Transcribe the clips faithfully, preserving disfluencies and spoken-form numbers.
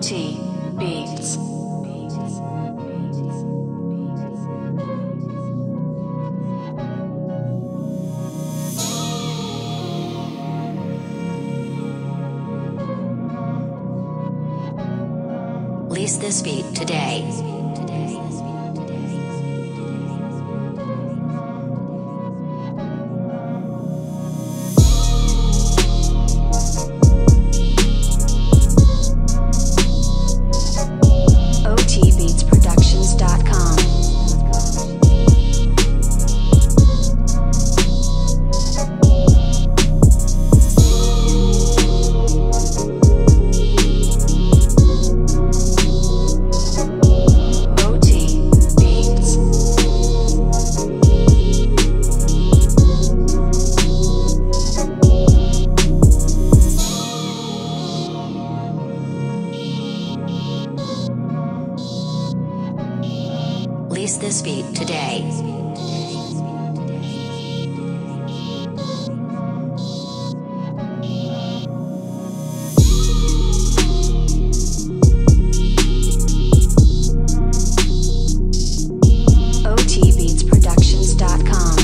T Beats. Lease this beat today. O T beats productions dot com. Lease this beat today. O T beats productions dot com.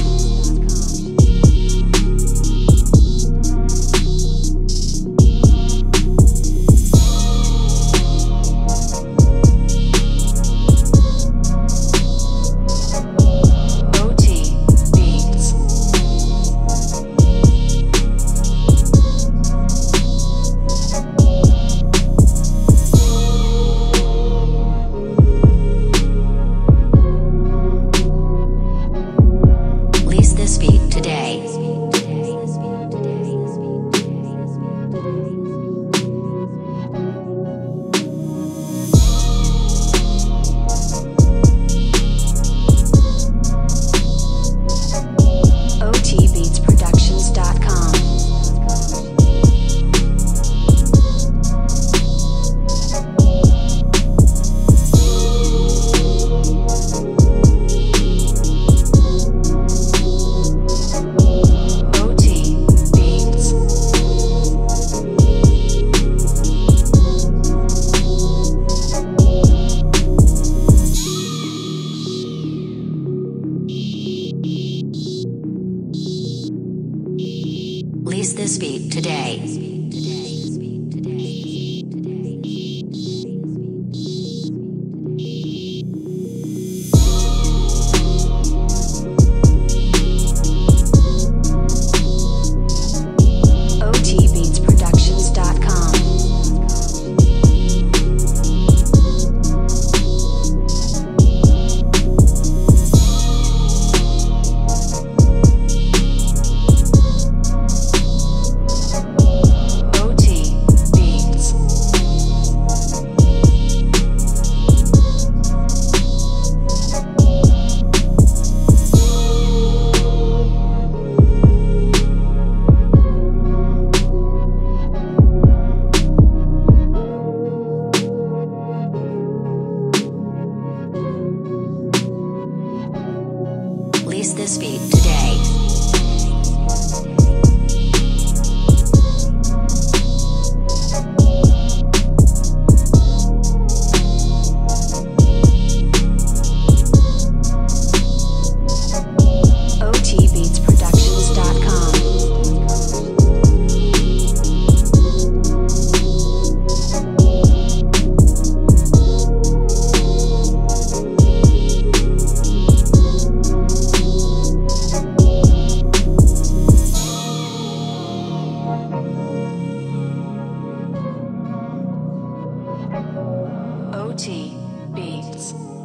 This beat today. O T beats productions dot com. Lease this beat today. O T beats productions dot com. Lease this beat today. O T beats productions dot com. O T Beats.